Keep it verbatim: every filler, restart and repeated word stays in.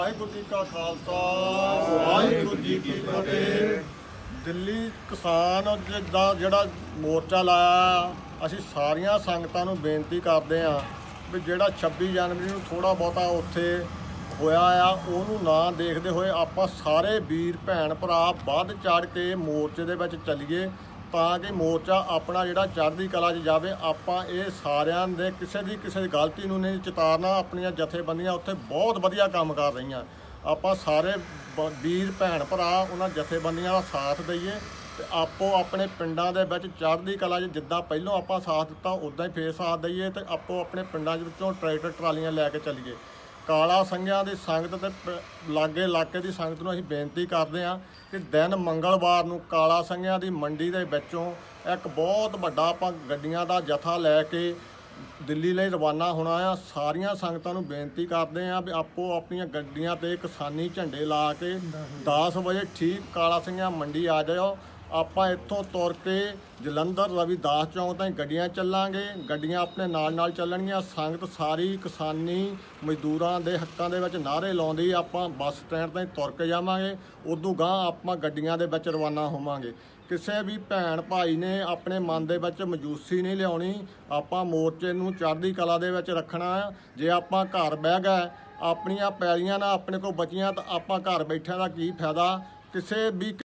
वाहिगुरू जी का खालसा वाहिगुरू जी की फतेह। ਦਿੱਲੀ ਕਿਸਾਨ ਦਾ ਜਿਹੜਾ ਮੋਰਚਾ ਲਾਇਆ, ਅਸੀਂ ਸਾਰੀਆਂ ਸੰਗਤਾਂ ਨੂੰ ਬੇਨਤੀ ਕਰਦੇ ਹਾਂ ਵੀ ਜਿਹੜਾ ਛੱਬੀ ਜਨਵਰੀ ਨੂੰ ਥੋੜ੍ਹਾ ਬਹੁਤਾ ਉੱਥੇ ਹੋਇਆ ਆ ਉਹਨੂੰ ਨਾ ਦੇਖਦੇ ਹੋਏ ਆਪਾਂ ਸਾਰੇ ਵੀਰ ਭੈਣ ਭਰਾ ਵੱਧ ਚੜ੍ਹ ਕੇ ਮੋਰਚੇ ਦੇ ਵਿੱਚ ਚੱਲੀਏ ਤਾਂ ਕਿ ਮੋਰਚਾ ਆਪਣਾ ਜਿਹੜਾ ਚੜ੍ਹਦੀ ਕਲਾ 'ਚ ਜਾਵੇ। ਆਪਾਂ ਇਹ ਸਾਰਿਆਂ ਦੇ ਕਿਸੇ ਦੀ ਕਿਸੇ ਦੀ ਗਲਤੀ ਨੂੰ ਨਹੀਂ ਚਿਤਾਰਨਾ। ਆਪਣੀਆਂ ਜਥੇਬੰਦੀਆਂ ਉੱਥੇ ਬਹੁਤ ਵਧੀਆ ਕੰਮ ਕਰ ਰਹੀਆਂ। ਆਪਾਂ ਸਾਰੇ ਵੀਰ ਭੈਣ ਭਰਾ ਉਹਨਾਂ ਜਥੇਬੰਦੀਆਂ ਦਾ ਸਾਥ ਦਈਏ ਤੇ ਆਪੋ ਆਪਣੇ ਪਿੰਡਾਂ ਦੇ ਵਿੱਚ ਚੜ੍ਹਦੀ ਕਲਾ 'ਚ ਜਿੱਦਾਂ ਪਹਿਲਾਂ ਆਪਾਂ ਸਾਥ ਦਿੱਤਾ ਉੱਦਾਂ ਹੀ ਫੇਰ ਸਾਥ ਦਈਏ ਤੇ ਆਪੋ ਆਪਣੇ ਪਿੰਡਾਂ ਦੇ ਵਿੱਚੋਂ ਟਰੈਕਟਰ ਟਰਾਲੀਆਂ ਲੈ ਕੇ ਚੱਲੀਏ। ਕਾਲਾ ਸੰਘਿਆਂ ਦੀ ਸੰਗਤ ਤੇ ਲਾਗੇ ਇਲਾਕੇ ਦੀ ਸੰਗਤ ਨੂੰ ਅਸੀਂ ਬੇਨਤੀ ਕਰਦੇ ਹਾਂ ਕਿ ਦਿਨ ਮੰਗਲਵਾਰ ਨੂੰ ਕਾਲਾ ਸੰਘਿਆਂ ਦੀ ਮੰਡੀ ਦੇ ਵਿੱਚੋਂ ਇੱਕ ਬਹੁਤ ਵੱਡਾ ਆਪਾਂ ਗੱਡੀਆਂ ਦਾ ਜਥਾ ਲੈ ਕੇ ਦਿੱਲੀ ਲਈ ਰਵਾਨਾ ਹੋਣਾ ਆ। ਸਾਰੀਆਂ ਸੰਗਤਾਂ ਨੂੰ ਬੇਨਤੀ ਕਰਦੇ ਹਾਂ ਵੀ ਆਪੋ ਆਪਣੀਆਂ ਗੱਡੀਆਂ ਤੇ ਕਿਸਾਨੀ ਝੰਡੇ ਲਾ ਕੇ ਦਸ ਵਜੇ ਠੀਕ ਕਾਲਾ ਸੰਘਿਆਂ ਮੰਡੀ ਆ ਜਾਓ। ਆਪਾਂ ਇੱਥੋਂ ਤੁਰ ਕੇ ਜਲੰਧਰ ਰਵੀਦਾਸ ਚੌਂਕ ਤਾਈਂ ਗੱਡੀਆਂ ਚੱਲਾਂਗੇ, ਗੱਡੀਆਂ ਆਪਣੇ ਨਾਲ ਨਾਲ ਚੱਲਣਗੀਆਂ। ਸੰਗਤ ਸਾਰੀ ਕਿਸਾਨੀ ਮਜ਼ਦੂਰਾਂ ਦੇ ਹੱਕਾਂ ਦੇ ਵਿੱਚ ਨਾਅਰੇ ਲਾਉਂਦੀ ਆਪਾਂ ਬੱਸ ਸਟੈਂਡ ਤਾਈਂ ਤੁਰ ਕੇ ਜਾਵਾਂਗੇ। ਉਦੋਂ ਗਾਂ ਆਪਾਂ ਗੱਡੀਆਂ ਦੇ ਵਿੱਚ ਰਵਾਨਾ ਹੋਵਾਂਗੇ। ਕਿਸੇ ਵੀ ਭੈਣ ਭਾਈ ਨੇ ਆਪਣੇ ਮਨ ਦੇ ਵਿੱਚ ਮਜੂਸੀ ਨਹੀਂ ਲਿਆਉਣੀ। ਆਪਾਂ ਮੋਰਚੇ ਨੂੰ ਚੜ੍ਹਦੀ ਕਲਾ ਦੇ ਵਿੱਚ ਰੱਖਣਾ ਆ। ਜੇ ਆਪਾਂ ਘਰ ਬਹਿ ਗਏ ਆਪਣੀਆਂ ਪੈਲੀਆਂ ਨਾ ਆਪਣੇ ਕੋਲ ਬਚੀਆਂ ਤਾਂ ਆਪਾਂ ਘਰ ਬੈਠਿਆਂ ਦਾ ਕੀ ਫਾਇਦਾ। ਕਿਸੇ ਵੀ